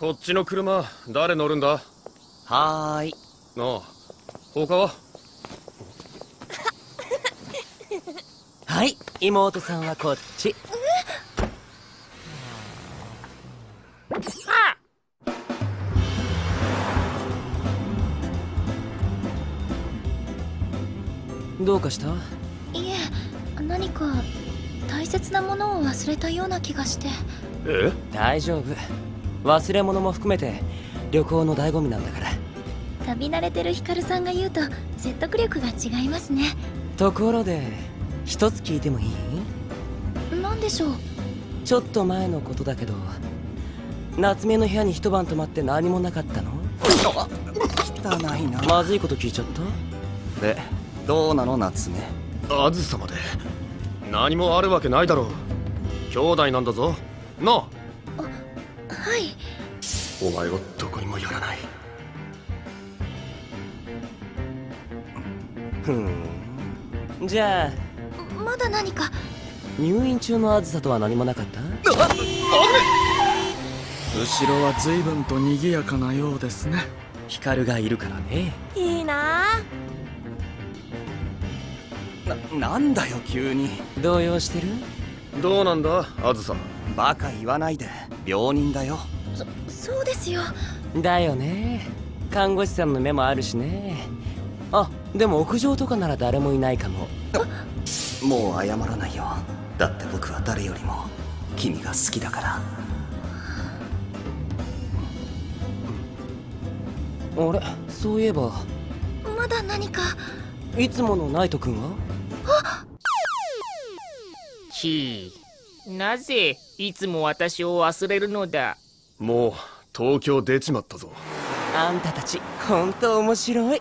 こっちの車誰乗るんだ？ はーい。 なあ、他は？ はい、妹さんはこっち。どうかした？ いえ、何か大切なものを忘れたような気がして。 え？ 大丈夫。忘れ物も含めて旅行の醍醐味なんだから。 旅慣れてるヒカルさんが言うと説得力が違いますね。 ところで一つ聞いてもいい？ 何でしょう？ ちょっと前のことだけど、夏目の部屋に一晩泊まって何もなかったの？ 汚いな。 まずいこと聞いちゃった？ で、どうなの夏目。 あずさまで何もあるわけないだろう。兄弟なんだぞ。なあ。 はい。 お前はどこにもやらない。 ふん。じゃあまだ何か？ 入院中のあずさとは何もなかった？ 後ろは随分と賑やかなようですね。 ヒカルがいるからね。 いいななんだよ急に。 動揺してる？ どうなんだあずさ。 バカ言わないで。病人だよ。 そうですよ。 だよね。看護師さんの目もあるしね。あ、でも屋上とかなら誰もいないかも。 もう謝らないよ。だって僕は誰よりも君が好きだから。 あれ、そういえばまだ何か？ いつものナイト君は？ なぜいつも私を忘れるのだ？ もう東京出ちまったぞ。 あんたたち本当面白い。